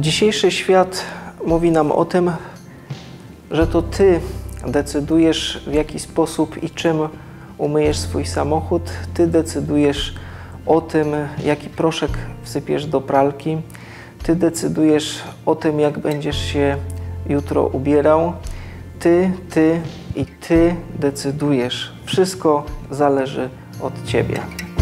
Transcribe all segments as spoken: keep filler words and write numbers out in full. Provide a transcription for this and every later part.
Dzisiejszy świat mówi nam o tym, że to Ty decydujesz, w jaki sposób i czym umyjesz swój samochód. Ty decydujesz o tym, jaki proszek wsypiesz do pralki. Ty decydujesz o tym, jak będziesz się jutro ubierał. Ty, Ty i Ty decydujesz. Wszystko zależy od Ciebie.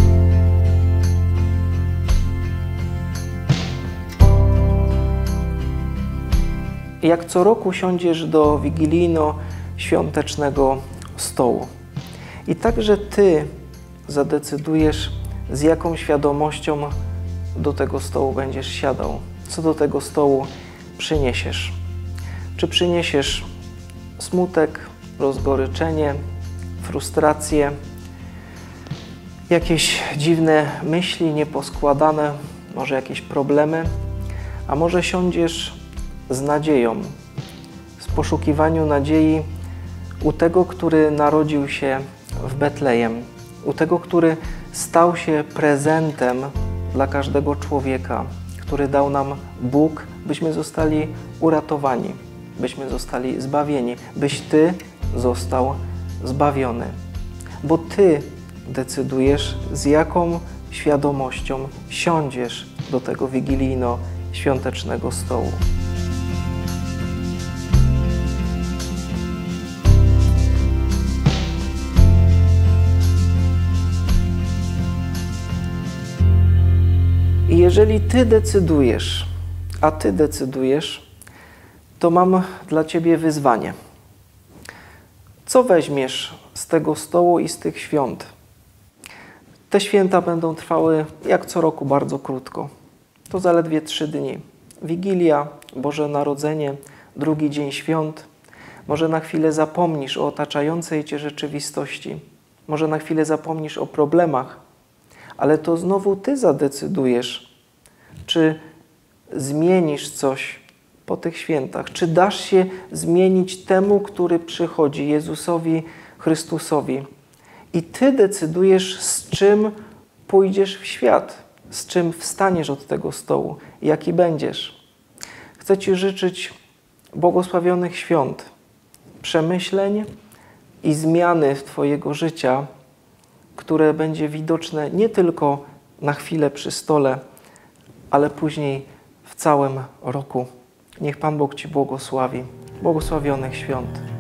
Jak co roku siądziesz do wigilijno-świątecznego stołu. I także Ty zadecydujesz, z jaką świadomością do tego stołu będziesz siadał. Co do tego stołu przyniesiesz. Czy przyniesiesz smutek, rozgoryczenie, frustrację, jakieś dziwne myśli nieposkładane, może jakieś problemy, a może siądziesz z nadzieją, z poszukiwaniu nadziei u tego, który narodził się w Betlejem, u tego, który stał się prezentem dla każdego człowieka, który dał nam Bóg, byśmy zostali uratowani, byśmy zostali zbawieni, byś Ty został zbawiony. Bo Ty decydujesz, z jaką świadomością siądziesz do tego wigilijno-świątecznego stołu. I jeżeli Ty decydujesz, a Ty decydujesz, to mam dla Ciebie wyzwanie. Co weźmiesz z tego stołu i z tych świąt? Te święta będą trwały jak co roku bardzo krótko. To zaledwie trzy dni. Wigilia, Boże Narodzenie, drugi dzień świąt. Może na chwilę zapomnisz o otaczającej Cię rzeczywistości. Może na chwilę zapomnisz o problemach, ale to znowu Ty zadecydujesz, czy zmienisz coś po tych świętach, czy dasz się zmienić temu, który przychodzi, Jezusowi Chrystusowi. I Ty decydujesz, z czym pójdziesz w świat, z czym wstaniesz od tego stołu, jaki będziesz. Chcę Ci życzyć błogosławionych świąt, przemyśleń i zmiany w Twojego życia, które będzie widoczne nie tylko na chwilę przy stole, ale później w całym roku. Niech Pan Bóg Ci błogosławi. Błogosławionych świąt.